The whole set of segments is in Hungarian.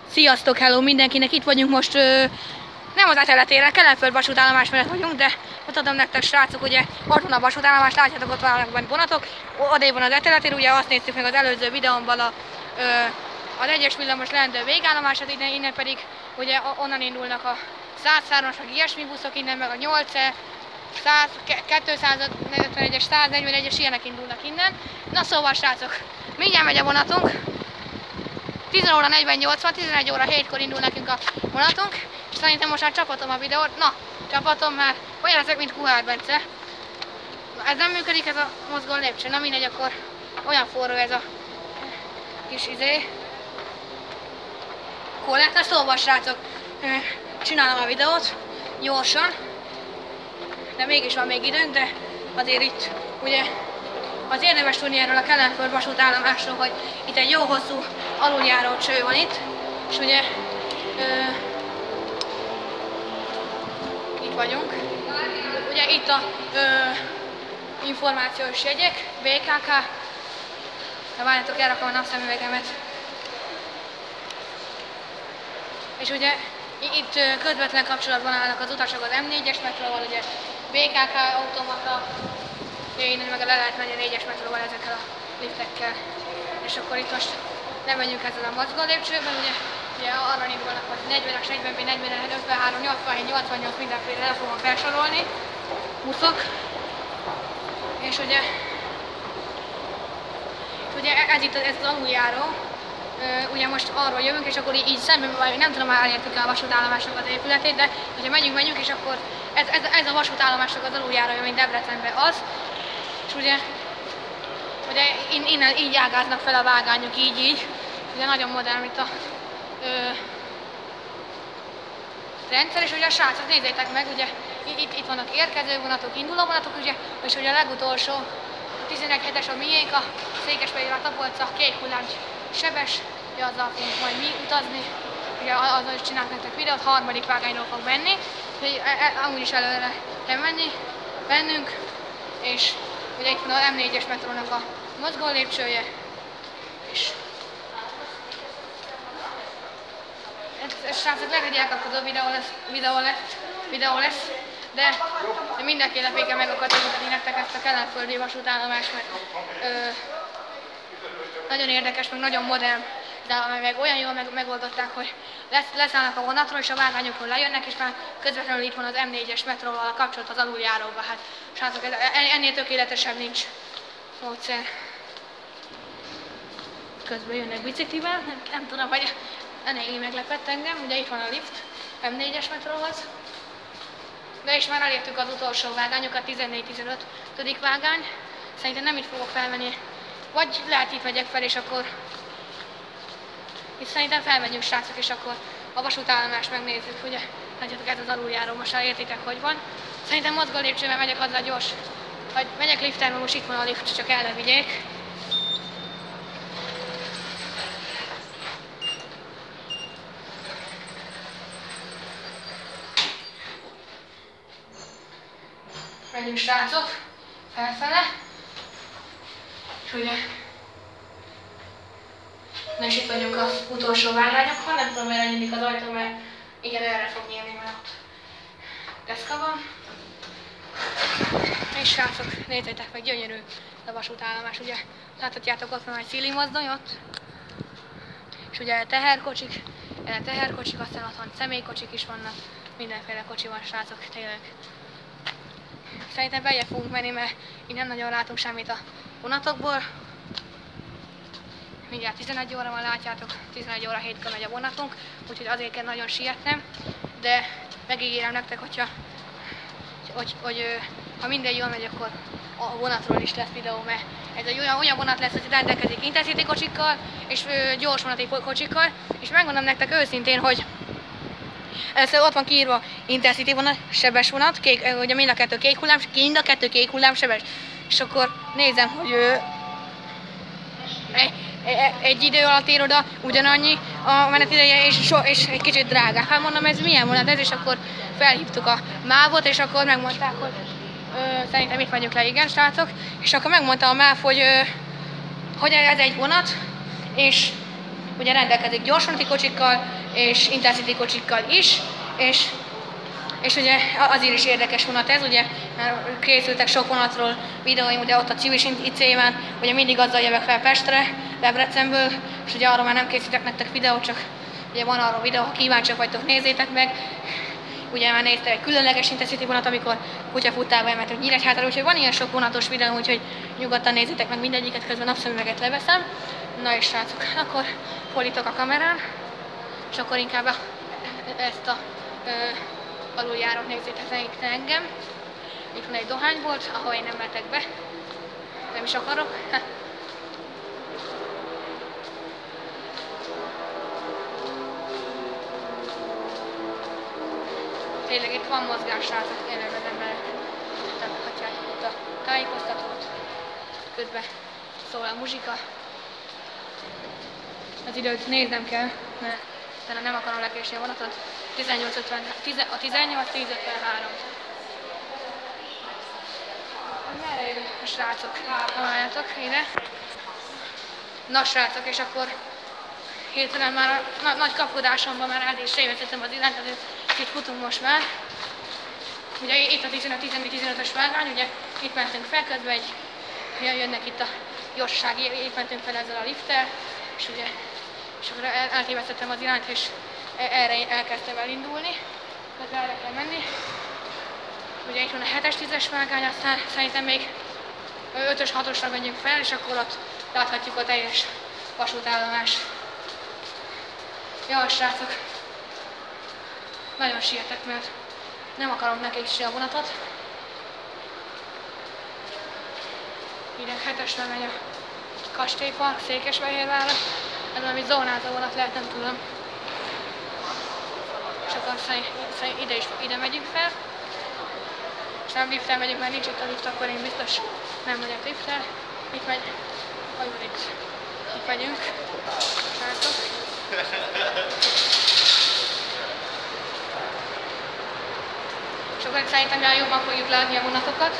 Sziasztok, hello mindenkinek! Itt vagyunk most, nem az Eteletéren, Kelenföld vasútállomás mellett vagyunk, de mutatom nektek, srácok, ugye ott van a vasútállomás, látjátok, ott vannak benne vonatok, odébb van az Eteletér, ugye azt néztük meg az előző videómban az 1-es villamos leendő végállomását, innen pedig ugye onnan indulnak a 103-as, meg ilyesmi buszok, innen meg a 8-e, 251-es, 141-es, ilyenek indulnak innen. Na szóval, srácok, mindjárt megy a vonatunk. 10 óra 48 van, 11 óra 7-kor indul nekünk a vonatunk, és szerintem most már csapatom a videót. Na, csapatom, mert olyan leszek, mint Kuhár Bence. Ez nem működik, ez a mozgó lépcső. Na mindegy, akkor olyan forró ez a kis kollektor. Szóval, srácok, csinálom a videót gyorsan, de mégis van még időnk, de azért itt ugye az érdemes tudni erről a Kelenföld vasútállomásról, hogy itt egy jó hosszú aluljáró cső van itt, és ugye itt vagyunk. Ugye itt a információs jegyek, BKK, de várjátok, elrakom a napszemüvegemet. És ugye itt közvetlen kapcsolatban állnak az utasok az M4-es metróval, ugye BKK automata, innen meg le lehet menni a 4-es metróval ezekkel a liftekkel. És akkor itt most nem menjünk ezzel a mozgó lépcsőben, ugye arra indulnak, hogy 40-es, 40B, 40, 53, 87, 88 mindenféle el fogom felsorolni buszok. És ugye ez itt ez az aluljáró, ugye most arról jövünk, és akkor így szemben, vagy nem tudom, már elértük el a vasútállomásnak az épületét, de hogyha megyünk, és akkor ez a vasútállomásnak az aluljárója, mint Debrecenben az. És ugye innen így ágáznak fel a vágányok, így. Ugye nagyon modern itt a rendszer, és ugye a srácok, nézzétek meg, ugye itt vannak érkező vonatok, induló vonatok, ugye, és ugye a legutolsó 11-7-es a miénk, a Székesfehérvár Tapolca, kék hullám sebes, ugye azzal fogunk majd mi utazni, ugye azzal is csinálok nektek videót, harmadik vágányról fog menni, úgyhogy amúgy is előre kell mennünk, és ugye itt van a M4-es metrónak a mozgó lépcsője, és ez srácok, lehet, hogy elkapkodó videó lesz, de mindenképpen kell meg akartam mutatni nektek ezt a kelenföldi vasútállomást, mert nagyon érdekes, meg nagyon modern, de meg olyan jól megoldották, hogy leszállnak a vonatról, és a vágányokról lejönnek, és már közvetlenül itt van az M4-es metróval a kapcsolat az aluljáróba. Hát srácok, ennél tökéletesebb nincs módszer. Közben jönnek biciklivel, nem tudom, hogy eléggé meglepett engem, ugye itt van a lift M4-es metróhoz. De és már elértük az utolsó vágányokat, 14-15. vágány. Szerintem nem itt fogok felmenni, vagy lehet itt megyek fel, és akkor itt szerintem felmegyünk, srácok, és akkor a vasútállomást megnézzük, ugye. Látjátok, ez az aluljáró, most értitek, hogy van. Szerintem mozgó lépcsővel megyek azzal gyors, vagy megyek liften, mert most itt van a lift, csak el ne vigyék. Megyünk, srácok, felfele, és ugye, na és itt vagyunk az utolsó vágányokon, nem tudom, merre nyílik az ajtó, mert igen, erre fog nyílni, mert ott deszka van. És srácok, nézzétek meg, gyönyörű a vasútállomás, ugye, láthatjátok, ott van egy szíli mozdony ott, és ugye teherkocsik, aztán ott van személykocsik is vannak, mindenféle kocsi van, srácok, tényleg. Szerintem beljebb fogunk menni, mert így nem nagyon látunk semmit a vonatokból. Mindjárt 11 óra van, látjátok, 11 óra 7-kor megy a vonatunk, úgyhogy azért kell nagyon sietnem, de megígérem nektek, hogy ha minden jól megy, akkor a vonatról is lesz videó, mert ez egy olyan vonat lesz, hogy rendelkezik Intercity kocsikkal és gyors vonati kocsikkal, és megmondom nektek őszintén, hogy először ott van kiírva Intercity vonat, sebes vonat, ugye mind a kettő kék hullám, sebes. És akkor nézem, hogy egy idő alatt ér oda ugyanannyi a menetideje, és egy kicsit drágább. Hát mondom, ez milyen vonat ez, és akkor felhívtuk a MÁV-ot, és akkor megmondták, hogy szerintem itt vagyok le, igen, srácok, és akkor megmondta a MÁV, hogy ez egy vonat, és ugye rendelkezik gyorsvonati kocsikkal és Intercity kocsikkal is, és ugye azért is érdekes vonat ez, ugye készültek sok vonatról videóim, ugye ott a Civis IC-ben, ugye mindig azzal jövök fel Pestre, Debrecenből, és ugye arról már nem készítek nektek videót, csak ugye van arról videó, ha kíváncsiak vagytok, nézzétek meg. Ugye már néztem egy különleges Intercity vonat, amikor kutyafuttába elmentünk Nyíregyházára, úgyhogy van ilyen sok vonatos videó, úgyhogy nyugodtan nézzétek meg mindegyiket, közben napszemüveget leveszem. Na és srácok, akkor fordítok a kamerán, és akkor inkább ezt a aluljárót nézzétek meg engem. Itt van egy dohánybolt, ahol én nem mehetek be, nem is akarok. Tényleg itt van mozgás, srácok, tényleg az ember hatjátok ott a tájékoztatót, közben szól a muzsika. Az időt néznem kell, mert nem akarom lekésni a vonatot. 18:10:53. Merre jövünk a srácok? Halljátok ide. Na srácok, és akkor hirtelen már a nagy kapkodásomban már át is sévesztettem az irányt, azért itt futunk most már. Ugye itt a 15-15-ös vágány, ugye itt mentünk fel, közben jönnek itt a gyorsasági, itt mentünk fel ezzel a lifttel, és ugye akkor eltévesztettem az irányt, és erre elkezdtem elindulni, közben erre kell menni. Ugye itt van a 7-es, 10-es vágány, aztán szerintem még 5-ös, 6-osra megyünk fel, és akkor ott láthatjuk a teljes vasútállomás. Jaj, srácok! Nagyon sietek, mert nem akarom nekésni a vonatot. Ide 7-esre megy a Kastélypark, Székesfehérvárra. Ez valami zónázó vonat lehet, nem tudom. És akkor ide megyünk fel. És nem lifttel megyünk, mert nincs itt a lift, akkor én biztos nem megyek lifttel. Itt megy, hogy van itt? Itt megyünk, srácok. És akkor szerintem már jobban fogjuk látni a vonatokat.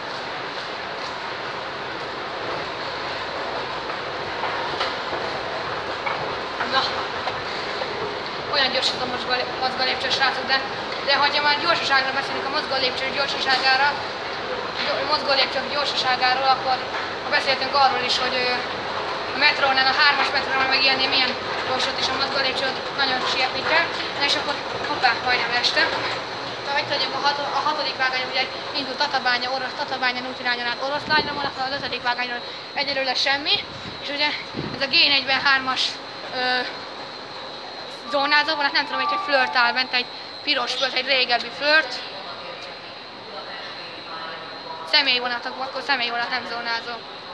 Na, olyan gyors az a mozgólépcső, srácok, de ha már gyorsaságra beszélünk, a mozgólépcső gyorsaságára, mozgólépcsők gyorsaságáról, akkor beszéltünk arról is, hogy a metrónál, a 3-as metrónál meg ilyennél milyen gyorsot is a mozgólépcsőt nagyon sietni kell. Na és akkor hoppá, majdnem estem. Itt vagyunk a 6. vágányon, ugye indult Tatabányán út irányon át Oroszlányra vonatra, az 5. vágányon egyelőre semmi. És ugye ez a G43-as zónázó vonat, nem tudom, hogy egy flört áll bent, egy piros flört, egy régebbi flört. Személyvonatok, akkor személyvonat, nem zónázó.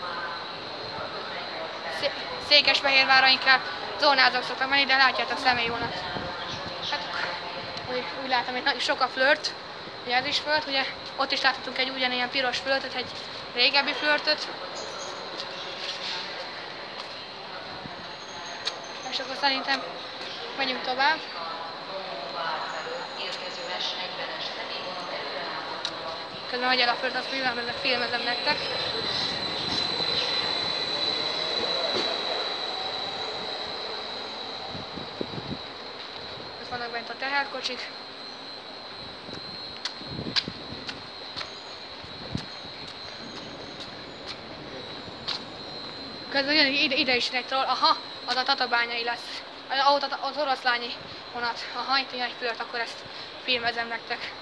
Székesfehérvárra inkább zónázók szoktak menni, de látjátok, személyvonat. Hát, úgy látom, hogy sok a flört, ugye ez is flört, ugye ott is láthatunk egy ugyanilyen piros flörtöt, egy régebbi flörtöt. És akkor szerintem megyünk tovább. Közben megy el a flört, azt filmezem nektek. Ott vannak bent a teherkocsik. Közben jön ide is egy troll, aha, az a tatabányai lesz. Az oroszlányi vonat, aha, itt jön egy flört, akkor ezt filmezem nektek.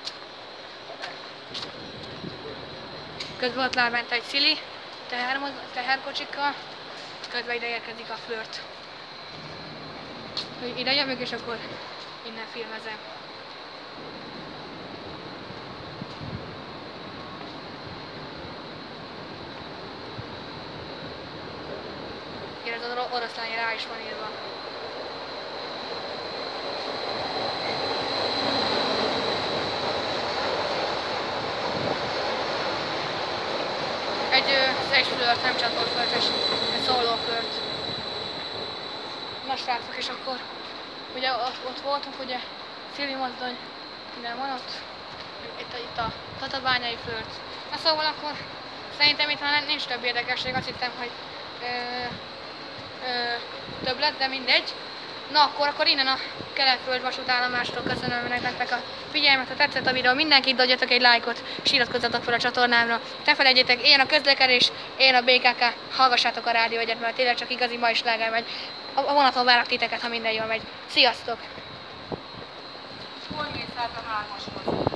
Közben ott lát bent egy szili teherkocsikkal, közben ide érkezik a flört. Ide jövök, és akkor innen filmezem. Ez az oroszlány rá is van írva. Egy flört, nem csatolflört, egy szólóflört. Na srácok, és akkor ugye ott voltunk, ugye Szili mozdony, minden van ott, itt a tatabányai flört. Na szóval akkor szerintem itt már nincs több érdekesség, azt hittem, hogy többlet, de mindegy. Na akkor innen a Kelet-Föld vasútállomástól köszönöm nektek a figyelmet, ha tetszett a videó, mindenkit dobjatok egy lájkot, és iratkozzatok fel a csatornámra. Ne felejtjétek, éljen a közlekedés, éljen a BKK, hallgassátok a rádió egyet, mert tényleg csak igazi mai sláger megy. A vonaton várok titeket, ha minden jól megy. Sziasztok! Hol mész át a 3-ashoz?